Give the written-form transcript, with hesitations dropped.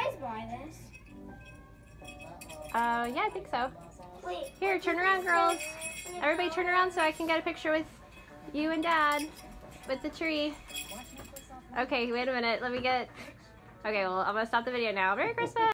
guys buy this? Yeah, I think so. Wait. Here, turn around, girls. Everybody turn around so I can get a picture with you and Dad with the tree. Okay, wait a minute. Let me get... Okay, well, I'm gonna stop the video now. Merry Christmas!